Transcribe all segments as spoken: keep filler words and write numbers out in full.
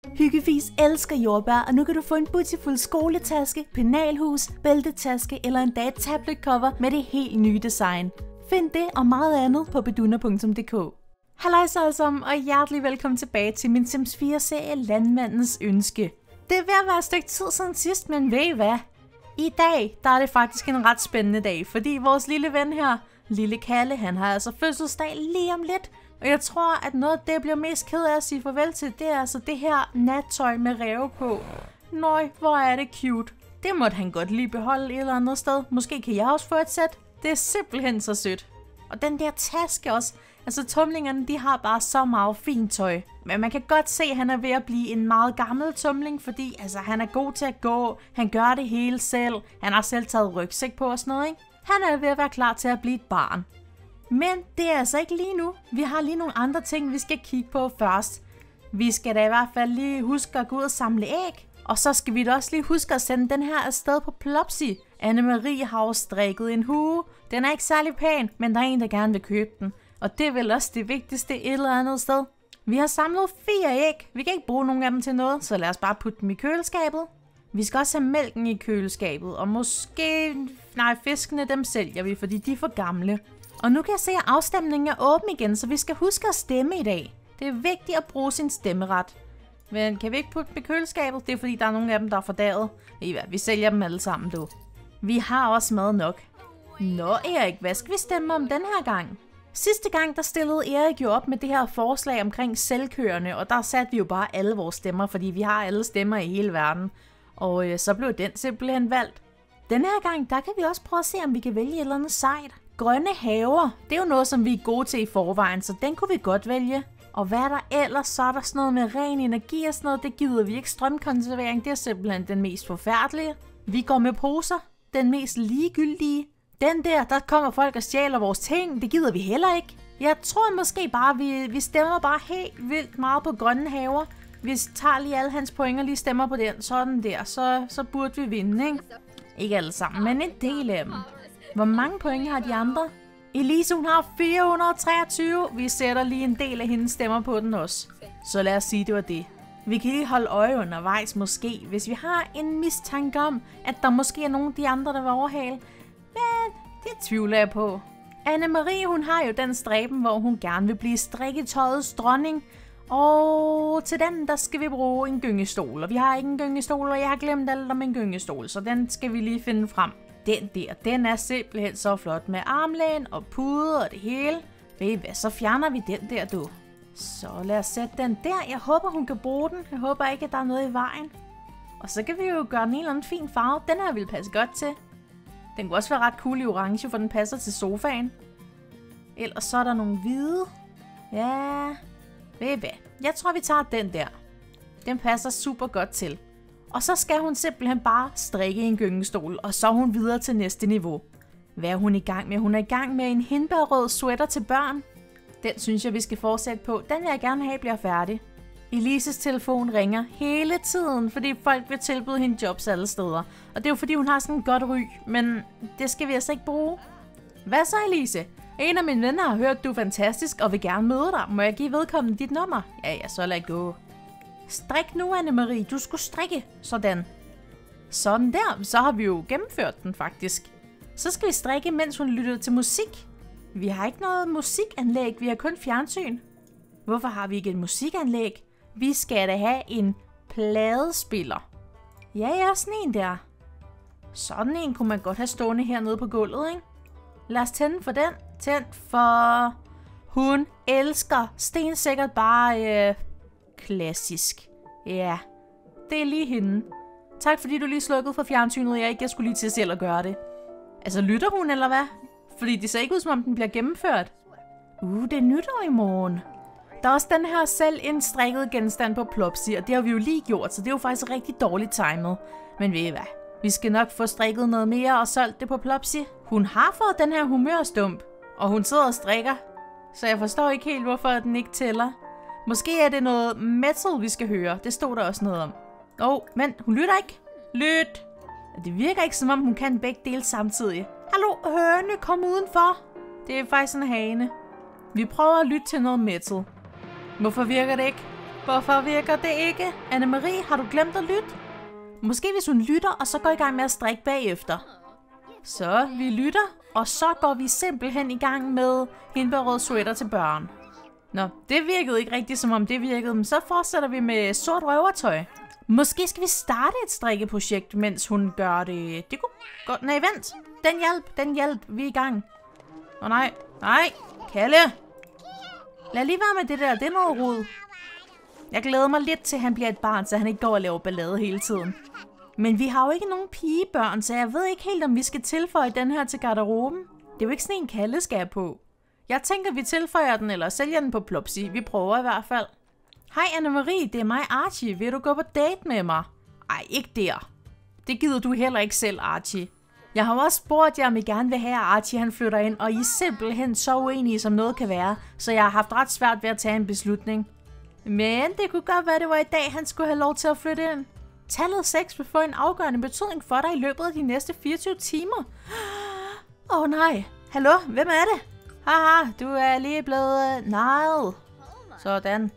Hyggefis elsker jordbær, og nu kan du få en butifuld skoletaske, penalhus, bæltetaske eller endda et tabletcover med det helt nye design. Find det og meget andet på beduna punktum d k. Halløjsa alle sammen, og hjertelig velkommen tilbage til min Sims fire-serie Landmandens Ønske. Det er ved at være et stykke tid siden sidst, men ved I hvad? I dag der er det faktisk en ret spændende dag, fordi vores lille ven her, Lille Kalle, han har altså fødselsdag lige om lidt. Og jeg tror, at noget af det, jeg bliver mest ked af at sige farvel til, det er altså det her nattøj med ræve på. Nøj, hvor er det cute. Det måtte han godt lige beholde et eller andet sted. Måske kan jeg også få et sæt. Det er simpelthen så sødt. Og den der taske også. Altså tumlingerne, de har bare så meget fint tøj. Men man kan godt se, at han er ved at blive en meget gammel tumling, fordi altså, han er god til at gå. Han gør det hele selv. Han har selv taget rygsæk på og sådan noget, ikke? Han er ved at være klar til at blive et barn. Men det er altså ikke lige nu. Vi har lige nogle andre ting, vi skal kigge på først. Vi skal da i hvert fald lige huske at gå ud og samle æg. Og så skal vi da også lige huske at sende den her afsted på Plopsy. Anne-Marie har jo strikket en hue. Den er ikke særlig pæn, men der er en, der gerne vil købe den. Og det er vel også det vigtigste et eller andet sted. Vi har samlet fire æg. Vi kan ikke bruge nogen af dem til noget, så lad os bare putte dem i køleskabet. Vi skal også have mælken i køleskabet, og måske... Nej, fiskene dem sælger vi, fordi de er for gamle. Og nu kan jeg se, at afstemningen er åben igen, så vi skal huske at stemme i dag. Det er vigtigt at bruge sin stemmeret. Men kan vi ikke putte dem i køleskabet? Det er fordi, der er nogle af dem, der er fordærvet. Vi sælger dem alle sammen, du. Vi har også mad nok. Nå Erik, hvad skal vi stemme om den her gang? Sidste gang, der stillede Erik jo op med det her forslag omkring selvkørende, og der satte vi jo bare alle vores stemmer, fordi vi har alle stemmer i hele verden. Og øh, så blev den simpelthen valgt. Den her gang, der kan vi også prøve at se, om vi kan vælge et eller andet sejt. Grønne haver, det er jo noget, som vi er gode til i forvejen, så den kunne vi godt vælge. Og hvad er der ellers? Så er der sådan noget med ren energi og sådan noget, det gider vi ikke. Strømkonservering, det er simpelthen den mest forfærdelige. Vi går med poser, den mest ligegyldige. Den der, der kommer folk og stjæler vores ting, det gider vi heller ikke. Jeg tror måske bare, vi, vi stemmer bare helt vildt meget på grønne haver. Vi tager lige alle hans point og lige stemmer på den, sådan der, så, så burde vi vinde, ikke? Ikke alle sammen, men en del af dem. Hvor mange point har de andre? Elise, hun har fire hundrede og treogtyve. Vi sætter lige en del af hendes stemmer på den også. Så lad os sige, det var det. Vi kan lige holde øje undervejs måske, hvis vi har en mistanke om, at der måske er nogle af de andre, der vil overhale. Men det tvivler jeg på. Anne-Marie, hun har jo den stræben, hvor hun gerne vil blive strikketøjets dronning. Og til den, der skal vi bruge en gyngestol. Og vi har ikke en gyngestol, og jeg har glemt alt om en gyngestol, så den skal vi lige finde frem. Den der, den er simpelthen så flot med armlæn og pude og det hele. Ved I hvad, så fjerner vi den der, du. Så lad os sætte den der. Jeg håber, hun kan bruge den. Jeg håber ikke, at der er noget i vejen. Og så kan vi jo gøre den en eller anden fin farve. Den her vil passe godt til. Den kunne også være ret cool i orange, for den passer til sofaen. Ellers så er der nogle hvide. Ja, ved I hvad? Jeg tror, vi tager den der. Den passer super godt til. Og så skal hun simpelthen bare strikke en gyngestol, og så er hun videre til næste niveau. Hvad er hun i gang med? Hun er i gang med en hindbærrød sweater til børn. Den synes jeg, vi skal fortsætte på. Den vil jeg gerne have bliver færdig. Elises telefon ringer hele tiden, fordi folk vil tilbyde hende jobs alle steder. Og det er jo fordi, hun har sådan et godt ry, men det skal vi altså ikke bruge. Hvad så, Elise? En af mine venner har hørt, du er fantastisk og vil gerne møde dig. Må jeg give vedkommende dit nummer? Ja, ja, så lad gå. Strik nu, Anne-Marie. Du skulle strikke. Sådan. Sådan der. Så har vi jo gennemført den faktisk. Så skal vi strikke, mens hun lytter til musik. Vi har ikke noget musikanlæg. Vi har kun fjernsyn. Hvorfor har vi ikke et musikanlæg? Vi skal da have en pladespiller. Ja, ja, sådan en der. Sådan en kunne man godt have stående hernede på gulvet, ikke? Lad os tænde for den. Tænd for... Hun elsker stensikkert bare... Øh... Klassisk. Ja, det er lige hende. Tak fordi du lige slukkede for fjernsynet, jeg ikke jeg skulle lige til selv at gøre det. Altså, lytter hun eller hvad? Fordi det ser ikke ud som om den bliver gennemført. Uh, det er nytår i morgen. Der er også den her selv indstrikket genstand på Plopsy, og det har vi jo lige gjort, så det er jo faktisk rigtig dårligt timet. Men ved I hvad? Vi skal nok få strikket noget mere og solgt det på Plopsy. Hun har fået den her humørstump, og hun sidder og strikker. Så jeg forstår ikke helt, hvorfor den ikke tæller. Måske er det noget metal, vi skal høre. Det stod der også noget om. Åh, oh, men hun lytter ikke. Lyt! Det virker ikke, som om hun kan begge dele samtidig. Hallo, høne, kom udenfor. Det er faktisk en hane. Vi prøver at lytte til noget metal. Hvorfor virker det ikke? Hvorfor virker det ikke? Anne-Marie, har du glemt at lytte? Måske hvis hun lytter, og så går i gang med at strikke bagefter. Så vi lytter, og så går vi simpelthen i gang med hindbærrød sweater til børn. Nå, det virkede ikke rigtigt, som om det virkede, men så fortsætter vi med sort røvertøj. Måske skal vi starte et strikkeprojekt, mens hun gør det. Det kunne godt. Nej, vent. Den hjælp, den hjælp. Vi er i gang. Åh oh, nej, nej. Kalle. Lad lige være med det der, det er noget rod. Jeg glæder mig lidt til, at han bliver et barn, så han ikke går og laver ballade hele tiden. Men vi har jo ikke nogen pigebørn, så jeg ved ikke helt, om vi skal tilføje den her til garderoben. Det er jo ikke sådan en Kalle skal have på. Jeg tænker, vi tilføjer den, eller sælger den på Plopsy. Vi prøver i hvert fald. Hej Anne-Marie, det er mig Archie. Vil du gå på date med mig? Ej, ikke der. Det gider du heller ikke selv, Archie. Jeg har også spurgt jer, om I gerne vil have, at Archie han flytter ind, og I er simpelthen så uenige, som noget kan være, så jeg har haft ret svært ved at tage en beslutning. Men det kunne godt være, det var i dag, han skulle have lov til at flytte ind. Tallet seks vil få en afgørende betydning for dig i løbet af de næste fireogtyve timer. Åh oh, nej. Hallo, hvem er det? Haha, du er lige blevet uh, nejet. Sådan.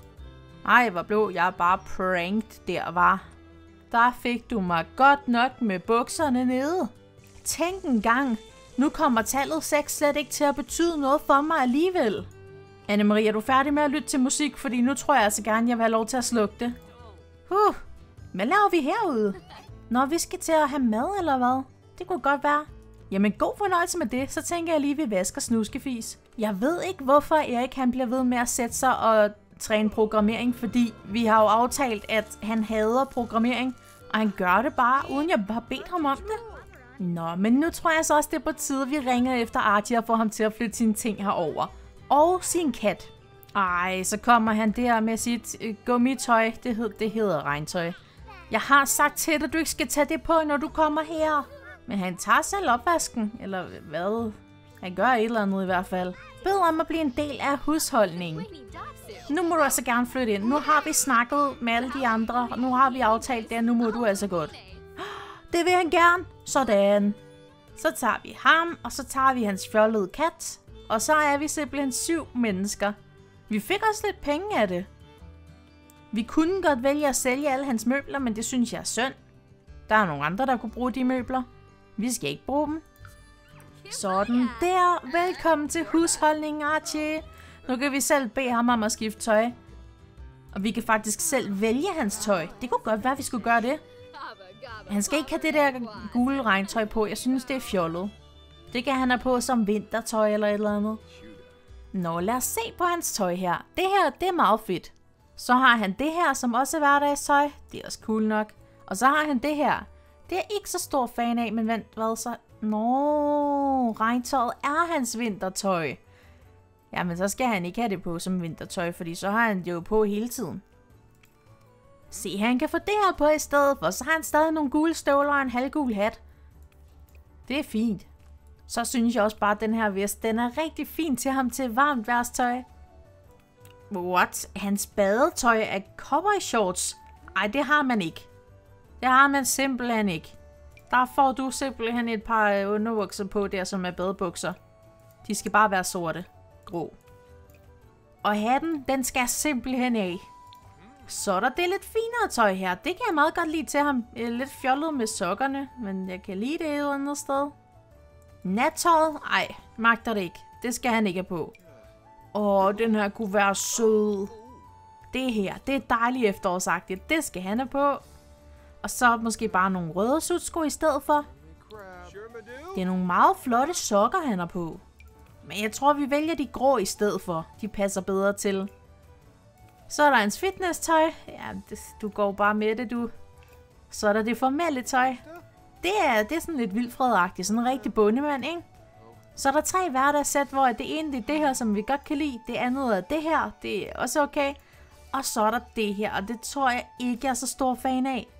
Ej, hvor blev jeg bare pranked der, var. Der fik du mig godt nok med bukserne nede. Tænk en gang. Nu kommer tallet seks slet ikke til at betyde noget for mig alligevel. Anne-Marie, er du færdig med at lytte til musik? Fordi nu tror jeg altså gerne, jeg vil have lov til at slukke det. Huh. Hvad laver vi herude? Når vi skal til at have mad, eller hvad? Det kunne godt være. Jamen, god fornøjelse med det. Så tænker jeg lige, vi vasker snuskefis. Jeg ved ikke, hvorfor Erik han bliver ved med at sætte sig og træne programmering, fordi vi har jo aftalt, at han hader programmering, og han gør det bare, uden jeg har bedt ham om det. Nå, men nu tror jeg så også, det er på tide, vi ringer efter Archie og får ham til at flytte sine ting herover. Og sin kat. Ej, så kommer han der med sit øh, gummitøj. Det, hed, det hedder regntøj. Jeg har sagt til dig, at du ikke skal tage det på, når du kommer her. Men han tager selv opvasken. Eller hvad? Han gør et eller andet i hvert fald. Bed om at blive en del af husholdningen. Nu må du altså gerne flytte ind. Nu har vi snakket med alle de andre. Og nu har vi aftalt det, nu må du altså godt. Det vil han gerne. Sådan. Så tager vi ham, og så tager vi hans fjollede kat. Og så er vi simpelthen syv mennesker. Vi fik også lidt penge af det. Vi kunne godt vælge at sælge alle hans møbler, men det synes jeg er synd. Der er nogle andre, der kunne bruge de møbler. Vi skal ikke bruge dem. Sådan der. Velkommen til husholdningen, Archie. Nu kan vi selv bede ham om at skifte tøj. Og vi kan faktisk selv vælge hans tøj. Det kunne godt være, at vi skulle gøre det. Han skal ikke have det der gule regntøj på. Jeg synes, det er fjollet. Det kan han have på som vintertøj eller et eller andet. Nå, lad os se på hans tøj her. Det her, det er meget fedt. Så har han det her, som også er hverdagstøj. Det er også cool nok. Og så har han det her. Det er jeg ikke så stor fan af, men vent, hvad så? Nå, regntøjet er hans vintertøj. Jamen, så skal han ikke have det på som vintertøj, fordi så har han det jo på hele tiden. Se, han kan få det her på i stedet for, så har han stadig nogle gule støvler og en halvgul hat. Det er fint. Så synes jeg også bare, at den her vest, den er rigtig fin til ham til varmt værstøj. What? Hans badetøj er cowboy shorts? Ej, det har man ikke. Det har man simpelthen ikke. Der får du simpelthen et par underbukser på der, som er badebukser. De skal bare være sorte. Grå. Og hatten, den skal simpelthen af. Så er der det lidt finere tøj her. Det kan jeg meget godt lide til ham. Lidt fjollet med sokkerne, men jeg kan lide det et eller andet sted. Nattøjet? Ej, magter det ikke. Det skal han ikke have på. Åh, den her kunne være sød. Det her, det er dejligt efterårsagtigt. Det skal han have på. Og så måske bare nogle røde sutsko i stedet for. Det er nogle meget flotte sokker, han har på. Men jeg tror, vi vælger de grå i stedet for. De passer bedre til. Så er der hans fitness-tøj. Ja, det, du går bare med det, du. Så er der det formelle tøj. Det er, det er sådan lidt vildfredagtigt. Sådan en rigtig bondemand, ikke? Så er der tre hverdagssæt, hvor det ene det er det her, som vi godt kan lide. Det andet er det her. Det er også okay. Og så er der det her, og det tror jeg ikke jeg er så stor fan af.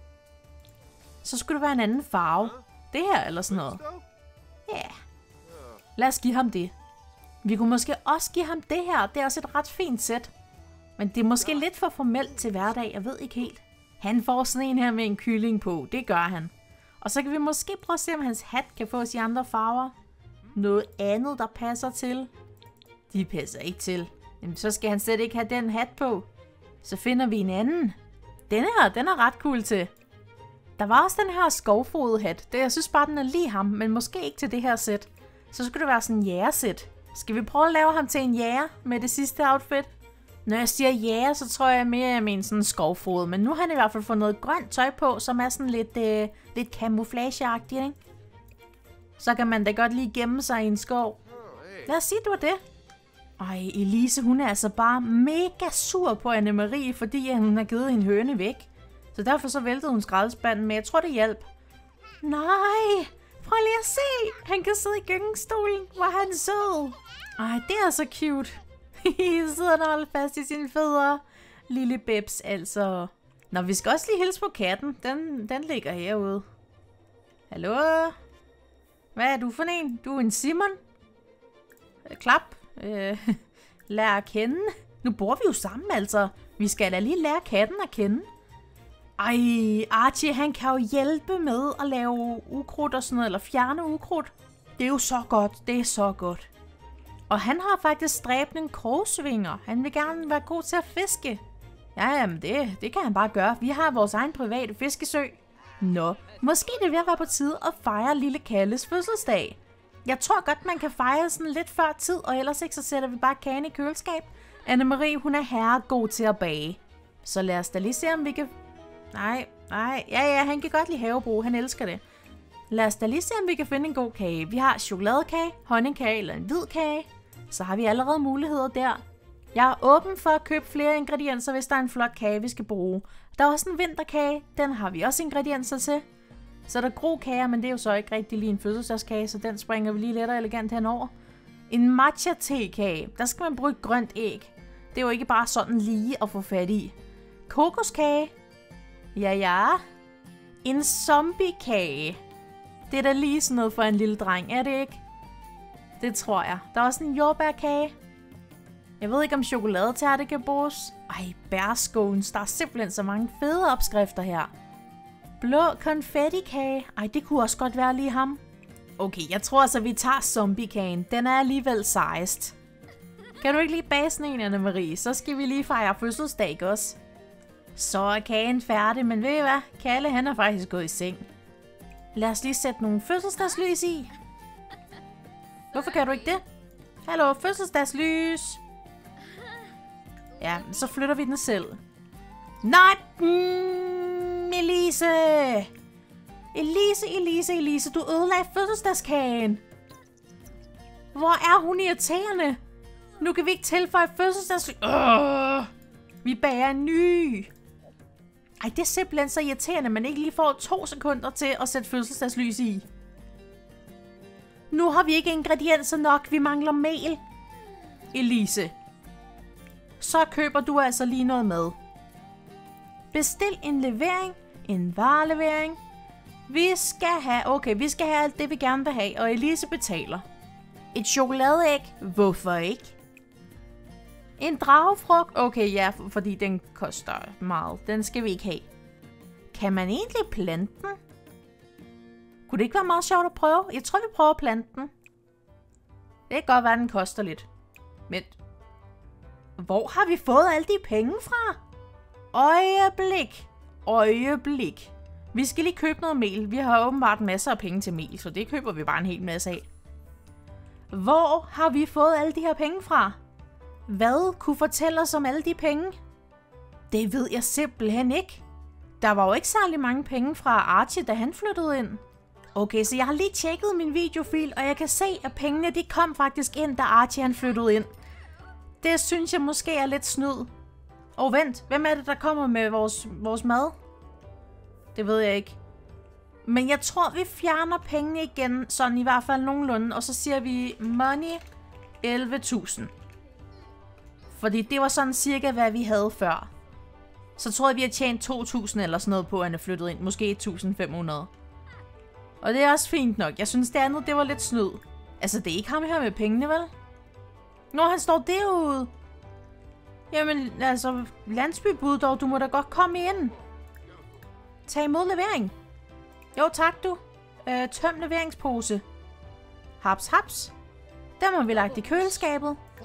Så skulle det være en anden farve. Det her eller sådan noget. Ja. Yeah. Lad os give ham det. Vi kunne måske også give ham det her. Det er også et ret fint sæt. Men det er måske lidt for formelt til hverdag. Jeg ved ikke helt. Han får sådan en her med en kylling på. Det gør han. Og så kan vi måske prøve at se, om hans hat kan fås i andre farver. Noget andet, der passer til. De passer ikke til. Jamen, så skal han slet ikke have den hat på. Så finder vi en anden. Den her, den er ret cool til. Der var også den her skovfodede hat. Det, jeg synes bare, den er lige ham, men måske ikke til det her sæt. Så skulle det være sådan en jægersæt. Skal vi prøve at lave ham til en jæger med det sidste outfit? Når jeg siger jæger, så tror jeg mere, jeg mener sådan en skovfod. Men nu har han i hvert fald fået noget grønt tøj på, som er sådan lidt, øh, lidt camouflageagtigt, ikke? Så kan man da godt lige gemme sig i en skov. Lad os sige, det var det. Ej, Elise, hun er altså bare mega sur på Anne-Marie, fordi hun har givet en høne væk. Så derfor så væltede hun skraldespanden, men jeg tror, det hjalp. Nej, prøv lige at se. Han kan sidde i gyngestolen, hvor han er sød. Ej, det er så cute. Så sidder han og holder fast i sine fødder. Lille Bebs, altså. Nå, vi skal også lige hilse på katten. Den, den ligger herude. Hallo? Hvad er du for en? Du er en Simon? Klap. Øh, lær at kende. Nu bor vi jo sammen, altså. Vi skal da lige lære katten at kende. Ej, Archie, han kan jo hjælpe med at lave ukrudt og sådan noget, eller fjerne ukrudt. Det er jo så godt, det er så godt. Og han har faktisk stræbende krogsvinger. Han vil gerne være god til at fiske. Ja, jamen det, det kan han bare gøre. Vi har vores egen private fiskesø. Nå, måske det er ved at være på tide at fejre lille Kalles fødselsdag. Jeg tror godt, man kan fejre sådan lidt før tid, og ellers ikke, så sætter vi bare kagen i køleskab. Anne-Marie, hun er herregod til at bage. Så lad os da lige se, om vi kan... Nej, nej, ja, ja, han kan godt lide havebrug, han elsker det. Lad os da lige se, om vi kan finde en god kage. Vi har chokoladekage, honningkage eller en hvid kage. Så har vi allerede muligheder der. Jeg er åben for at købe flere ingredienser, hvis der er en flot kage, vi skal bruge. Der er også en vinterkage, den har vi også ingredienser til. Så er der grå kager, men det er jo så ikke rigtig lige en fødselsdagskage, så den springer vi lige let og elegant henover. En matcha tekage, der skal man bruge et grønt æg. Det er jo ikke bare sådan lige at få fat i. Kokoskage. Ja, ja. En zombiekage. Det er da lige sådan noget for en lille dreng, er det ikke? Det tror jeg. Der er også en jordbærkage. Jeg ved ikke, om chokoladetærte kan bruges. Ej, bærscones. Der er simpelthen så mange fede opskrifter her. Blå konfettikage. Ej, det kunne også godt være lige ham. Okay, jeg tror altså, vi tager zombiekagen. Den er alligevel sejst. Kan du ikke lige bage sådan en, Anne-Marie? Så skal vi lige fejre fødselsdag, ikke også? Så er kagen færdig, men ved I hvad? Kalle, han er faktisk gået i seng. Lad os lige sætte nogle fødselsdagslys i. Hvorfor kan du ikke det? Hallo, fødselsdagslys. Ja, så flytter vi den selv. Nej, mm, Elise. Elise, Elise, Elise, du ødelagde fødselsdagskagen. Hvor er hun irriterende? Nu kan vi ikke tilføje fødselsdagslys. Øh, vi bager en ny. Ej, det er simpelthen så irriterende, at man ikke lige får to sekunder til at sætte fødselsdagslys i. Nu har vi ikke ingredienser nok, vi mangler mel. Elise. Så køber du altså lige noget med. Bestil en levering, en varelevering. Vi skal have, okay, vi skal have alt det, vi gerne vil have, og Elise betaler. Et chokoladeæg, hvorfor ikke? En dragefrugt, okay, ja, fordi den koster meget. Den skal vi ikke have. Kan man egentlig plante den? Kunne det ikke være meget sjovt at prøve? Jeg tror, vi prøver at plante den. Det kan godt være, den koster lidt. Men hvor har vi fået alle de penge fra? Øjeblik. Øjeblik. Vi skal lige købe noget mel. Vi har åbenbart masser af penge til mel, så det køber vi bare en hel masse af. Hvor har vi fået alle de her penge fra? Hvad kunne fortælle os om alle de penge? Det ved jeg simpelthen ikke. Der var jo ikke særlig mange penge fra Archie, da han flyttede ind. Okay, så jeg har lige tjekket min videofil, og jeg kan se, at pengene de kom faktisk ind, da Archie han flyttede ind. Det synes jeg måske er lidt snyd. Og vent, hvem er det, der kommer med vores, vores mad? Det ved jeg ikke. Men jeg tror, vi fjerner pengene igen, sådan i hvert fald nogenlunde, og så siger vi money elleve tusind. Fordi det var sådan cirka, hvad vi havde før. Så tror jeg, vi har tjent to tusind eller sådan noget på, at han er flyttet ind. Måske et tusind fem hundrede. Og det er også fint nok. Jeg synes, det andet, det var lidt snyd. Altså, det er ikke ham her med pengene, vel? Nå, han står derude. Jamen, altså, landsbybud dog, du må da godt komme ind. Tag imod levering. Jo, tak du. Øh, tøm leveringspose. Haps, haps. Den har vi lagt i køleskabet.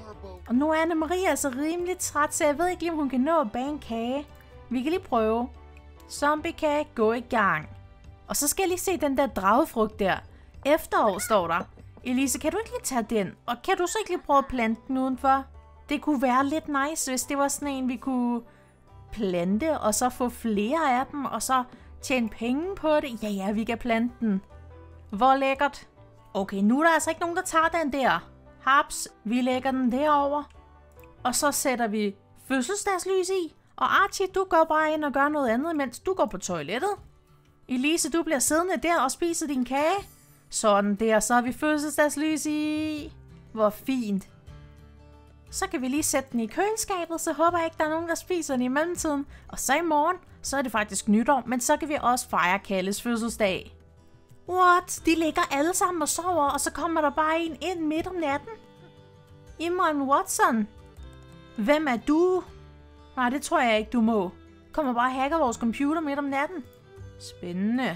Og nu er Anne-Marie altså rimelig træt, så jeg ved ikke lige, om hun kan nå at bage en kage. Vi kan lige prøve. Zombiekage, gå i gang. Og så skal jeg lige se den der dragefrugt der. Efterår står der. Elise, kan du ikke lige tage den? Og kan du så ikke lige prøve at plante den udenfor? Det kunne være lidt nice, hvis det var sådan en, vi kunne plante, og så få flere af dem, og så tjene penge på det. Ja, ja, vi kan plante den. Hvor lækkert. Okay, nu er der altså ikke nogen, der tager den der. Haps, vi lægger den derover. Og så sætter vi fødselsdagslys i. Og Archie, du går bare ind og gør noget andet, mens du går på toilettet. Elise, du bliver siddende der og spiser din kage. Sådan der, så har vi fødselsdagslys i. Hvor fint. Så kan vi lige sætte den i køleskabet, så håber jeg ikke, der er nogen, der spiser den i mellemtiden. Og så i morgen, så er det faktisk nytår, men så kan vi også fejre Kalles fødselsdag. What? De ligger alle sammen og sover, og så kommer der bare en ind midt om natten? Imran Watson? Hvem er du? Nej, det tror jeg ikke, du må. Kommer bare og hacker vores computer midt om natten. Spændende.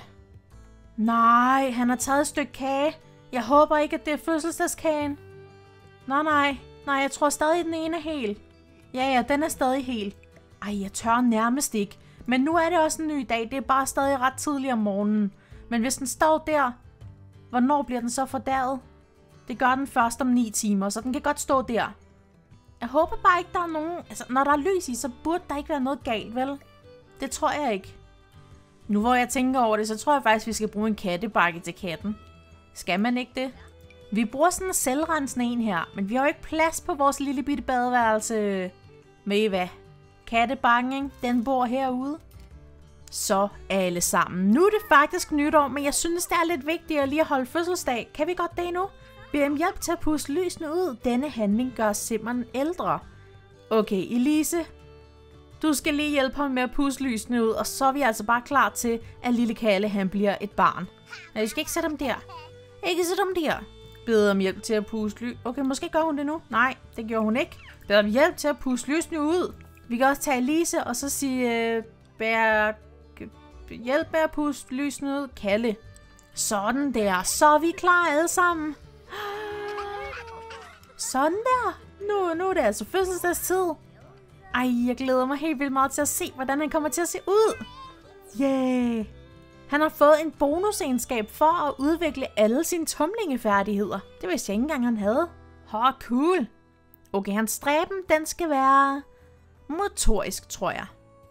Nej, han har taget et stykke kage. Jeg håber ikke, at det er fødselsdagskagen. Nej, nej. Nej, jeg tror stadig, den ene er hel. Ja, ja, den er stadig hel. Ej, jeg tør nærmest ikke. Men nu er det også en ny dag. Det er bare stadig ret tidligt om morgenen. Men hvis den står der, hvornår bliver den så fordærvet? Det gør den først om ni timer, så den kan godt stå der. Jeg håber bare ikke, der er nogen... Altså, når der er lys i, så burde der ikke være noget galt, vel? Det tror jeg ikke. Nu hvor jeg tænker over det, så tror jeg faktisk, vi skal bruge en kattebakke til katten. Skal man ikke det? Vi bruger sådan en selvrensende en her, men vi har jo ikke plads på vores lille bitte badeværelse. Med I hvad? Kattebakken, ikke? Den bor herude. Så alle sammen. Nu er det faktisk nytår, men jeg synes, det er lidt vigtigt at lige at holde fødselsdag. Kan vi godt det nu? Bed om hjælp til at puste lysene ud. Denne handling gør simpelthen ældre. Okay, Elise. Du skal lige hjælpe ham med at puste lysene ud, og så er vi altså bare klar til, at lille Kalle han bliver et barn. Nej, vi skal ikke sætte ham der. Ikke sætte ham der. Bed om hjælp til at puste lys. Okay, måske gør hun det nu. Nej, det gjorde hun ikke. Bed om hjælp til at puste lysene ud. Vi kan også tage Elise og så sige, øh, bær... hjælp med at puste lysene ud. Kalle. Sådan der. Så er vi klar alle sammen. Sådan der. Nu, nu er det altså fødselsdagstid. Ej, jeg glæder mig helt vildt meget til at se, hvordan han kommer til at se ud. Yeah. Han har fået en bonusegenskab for at udvikle alle sine tumlingefærdigheder. Det vidste jeg ikke engang, han havde. Åh, cool. Okay, hans stræben, den skal være motorisk, tror jeg.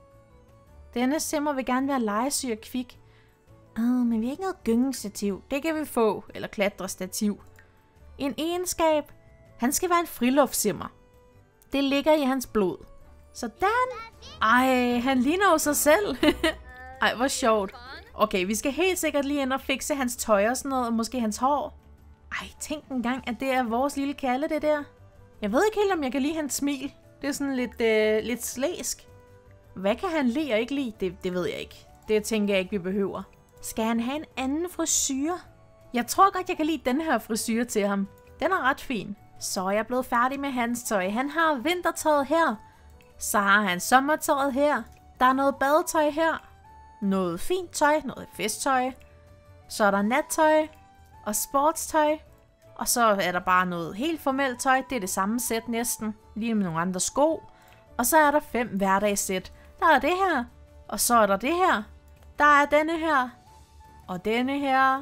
Denne simmer vil gerne være legesyg og kvik. Uh, men vi har ikke noget gyngestativ. Det kan vi få. Eller klatrestativ. En egenskab. Han skal være en friluftssimmer. Det ligger i hans blod. Sådan. Ej, han ligner jo sig selv. Ej, hvor sjovt. Okay, vi skal helt sikkert lige ind og fikse hans tøj og sådan noget. Og måske hans hår. Ej, tænk engang, at det er vores lille Kalle, det der. Jeg ved ikke helt, om jeg kan lide hans smil. Det er sådan lidt, øh, lidt slæsk. Hvad kan han lide og ikke lide? Det, det ved jeg ikke. Det tænker jeg ikke, vi behøver. Skal han have en anden frisyr? Jeg tror godt, jeg kan lide den her frisyr til ham. Den er ret fin. Så er jeg blevet færdig med hans tøj. Han har vintertøjet her. Så har han sommertøjet her. Der er noget badetøj her. Noget fint tøj, noget festtøj. Så er der nattøj og sportstøj. Og så er der bare noget helt formelt tøj. Det er det samme sæt næsten. Lige med nogle andre sko. Og så er der fem hverdagssæt. Der er det her. Og så er der det her. Der er denne her. Og denne her.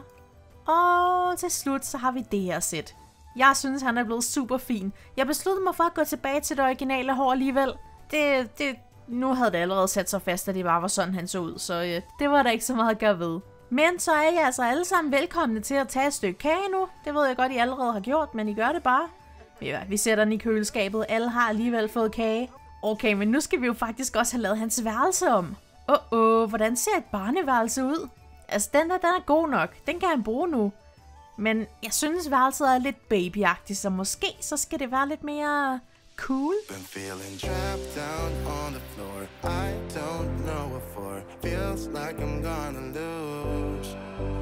Og til slut så har vi det her sæt. Jeg synes, han er blevet super fin. Jeg besluttede mig for at gå tilbage til det originale hår alligevel. Det, det, nu havde det allerede sat sig fast, at det bare var sådan, han så ud. Så øh, det var der ikke så meget at gøre ved. Men så er I altså alle sammen velkomne til at tage et stykke kage nu. Det ved jeg godt, I allerede har gjort, men I gør det bare. Ja, vi sætter den i køleskabet. Alle har alligevel fået kage. Okay, men nu skal vi jo faktisk også have lavet hans værelse om. Åh, oh, oh, hvordan ser et barneværelse ud? Altså, den der, den er god nok. Den kan han bruge nu. Men jeg synes, værelset er lidt babyagtigt, så måske så skal det være lidt mere cool. Been feeling trapped down on the floor. I don't know what for. Feels like I'm gonna lose.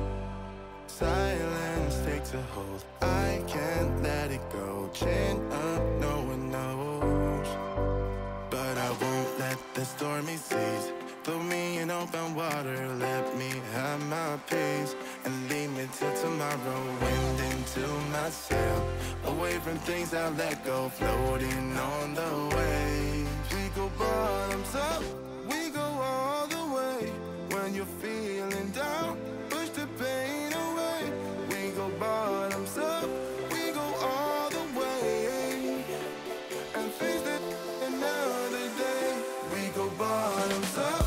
Silence takes a hold. I can't let it go. Chin up, no one knows. But I won't let the stormy seas put me in open water. Let me have my peace. and leave me till tomorrow. Wind into myself, away from things I let go, floating on the waves. We go bottoms up, we go all the way. When you're feeling down, push the pain away. We go bottoms up, we go all the way, and face it another day. We go bottoms up.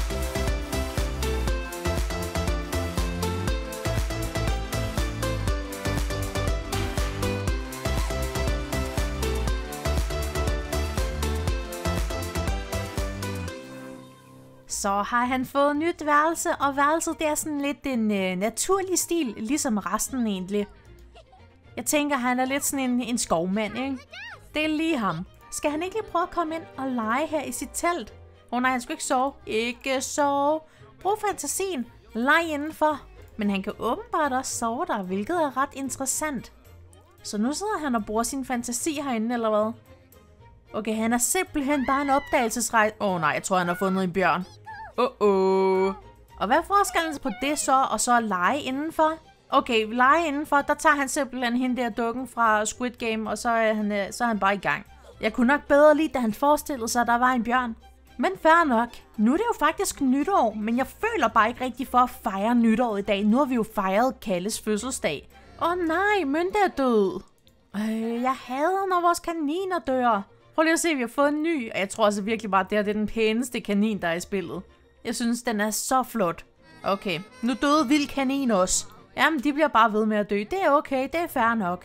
Så har han fået nyt værelse, og værelset det er sådan lidt en øh, naturlig stil, ligesom resten egentlig. Jeg tænker, han er lidt sådan en, en skovmand, ikke? Det er lige ham. Skal han ikke lige prøve at komme ind og lege her i sit telt? Åh oh, nej, han skal ikke sove. Ikke sove. Brug fantasien. Leg indenfor. Men han kan åbenbart også sove der, hvilket er ret interessant. Så nu sidder han og bruger sin fantasi herinde, eller hvad? Okay, han er simpelthen bare en opdagelsesrejse. Åh oh, nej, jeg tror, han har fundet en bjørn. Åh, oh, oh. Og hvad er forskellen på det så, og så at lege indenfor? Okay, lege indenfor, der tager han simpelthen hende der dukken fra Squid Game, og så er han, så er han bare i gang. Jeg kunne nok bedre lide, da han forestillede sig, at der var en bjørn. Men fair nok. Nu er det jo faktisk nytår, men jeg føler bare ikke rigtig for at fejre nytår i dag. Nu har vi jo fejret Kalles fødselsdag. Åh oh, nej, Mynte er død. Øh, jeg hader, når vores kaniner dør. Prøv lige at se, vi har fået en ny, og jeg tror altså virkelig bare, at det her det er den pæneste kanin, der er i spillet. Jeg synes, den er så flot. Okay, nu døde vild kanin også. Jamen, de bliver bare ved med at dø. Det er okay, det er fair nok.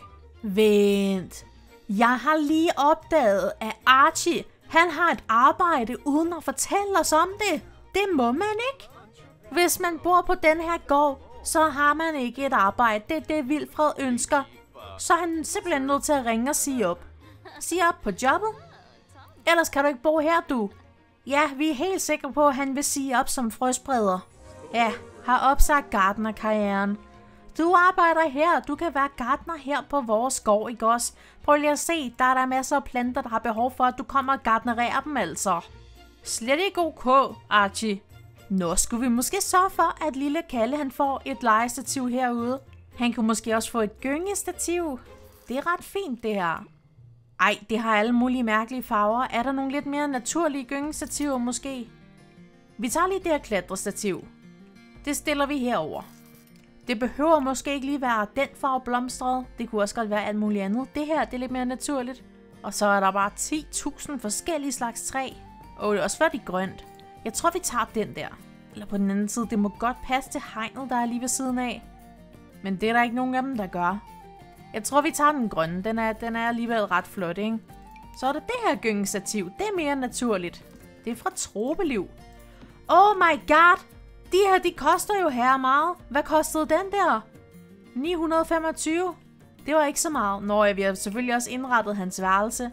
Vent. Jeg har lige opdaget, at Archie, han har et arbejde uden at fortælle os om det. Det må man ikke. Hvis man bor på den her gård, så har man ikke et arbejde. Det er det, Vilfred ønsker. Så er han simpelthen nødt til at ringe og sige op. Sig op på jobbet. Ellers kan du ikke bo her, du. Ja, vi er helt sikre på, at han vil sige op som frøspreder. Ja, har opsagt gartnerkarrieren. Du arbejder her, du kan være gartner her på vores gård, ikke også? Prøv lige at se, der er der masser af planter, der har behov for, at du kommer og gartnererer dem altså. Slet ikke ok, Archie. Nå, skulle vi måske sørge for, at lille Kalle han får et legestativ herude. Han kunne måske også få et gyngestativ. Det er ret fint, det her. Ej, det har alle mulige mærkelige farver. Er der nogle lidt mere naturlige gyngestativer måske? Vi tager lige det her klatrestativ. Det stiller vi herover. Det behøver måske ikke lige være den farve blomstret. Det kunne også godt være alt muligt andet. Det her, det er lidt mere naturligt. Og så er der bare ti tusind forskellige slags træ. Og det er også flot i grønt. Jeg tror, vi tager den der. Eller på den anden side, det må godt passe til hegnet, der er lige ved siden af. Men det er der ikke nogen af dem, der gør. Jeg tror, vi tager den grønne. Den er, den er alligevel ret flot, ikke? Så er der det her gyngestativ. Det er mere naturligt. Det er fra Tropeliv. Oh my god! De her, de koster jo her meget. Hvad kostede den der? ni hundrede og femogtyve. Det var ikke så meget. Nå, vi har selvfølgelig også indrettet hans værelse.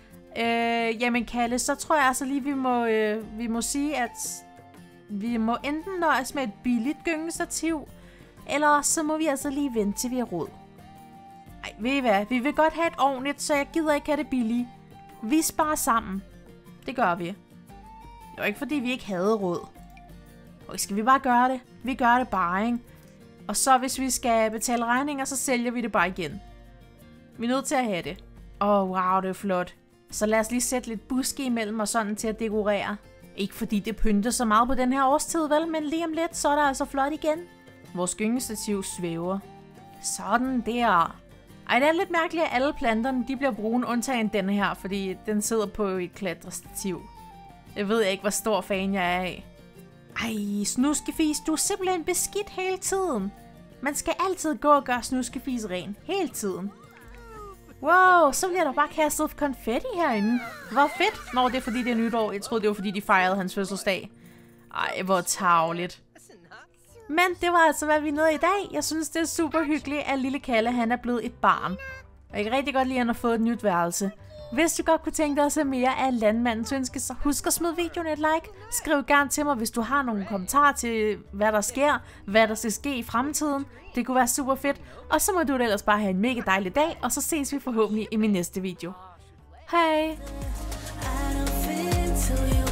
Øh, jamen Kalle, så tror jeg altså lige, vi må, øh, vi må sige, at vi må enten nøjes med et billigt gyngestativ, eller så må vi altså lige vente til vi er råd. Ej, ved I hvad? Vi vil godt have et ordentligt, så jeg gider ikke have det billige. Vi sparer sammen. Det gør vi. Det var ikke fordi, vi ikke havde råd. Og skal vi bare gøre det? Vi gør det bare, ikke? Og så hvis vi skal betale regninger, så sælger vi det bare igen. Vi er nødt til at have det. Åh, oh, wow, det er flot. Så lad os lige sætte lidt buske imellem og sådan til at dekorere. Ikke fordi det pynter så meget på den her årstid, vel? Men lige om lidt, så er der altså flot igen. Vores gyngestativ svæver. Sådan der. Ej, det er lidt mærkeligt, at alle planterne de bliver brune, undtagen denne her, fordi den sidder på et klatrestativ. Jeg ved ikke, hvor stor fan jeg er af. Ej, Snuskefis, du er simpelthen beskidt hele tiden. Man skal altid gå og gøre Snuskefis ren. Hele tiden. Wow, så bliver der bare kastet konfetti herinde. Hvor fedt. Nå, det er fordi, det er nytår. Jeg troede, det var fordi, de fejrede hans fødselsdag. Ej, hvor tarveligt. Men det var altså, hvad vi nåede i dag. Jeg synes, det er super hyggeligt, at lille Kalle, han er blevet et barn. Og jeg kan rigtig godt lide, at han har fået et nyt værelse. Hvis du godt kunne tænke dig at se mere af Landmandens ønske, så husk at smide videoen et like. Skriv gerne til mig, hvis du har nogle kommentarer til, hvad der sker, hvad der skal ske i fremtiden. Det kunne være super fedt. Og så må du ellers bare have en mega dejlig dag, og så ses vi forhåbentlig i min næste video. Hej!